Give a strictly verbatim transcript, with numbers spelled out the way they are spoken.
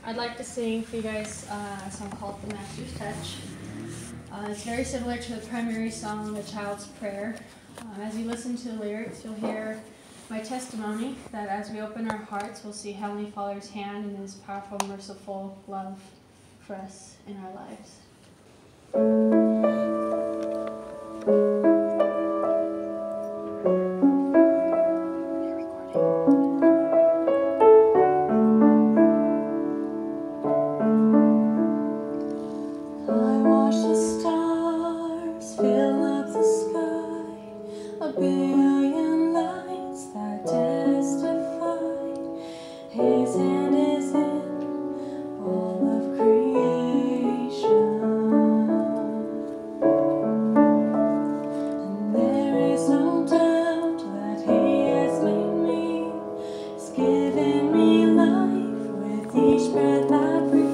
I'd like to sing for you guys uh, a song called The Master's Touch. Uh, it's very similar to the primary song, The Child's Prayer. Um, as you listen to the lyrics, you'll hear my testimony that as we open our hearts, we'll see Heavenly Father's hand and His powerful, merciful love for us in our lives. Fill up the sky, a billion lights that testify His hand is in all of creation. And there is no doubt that He has made me, He's given me life with each breath I breathe.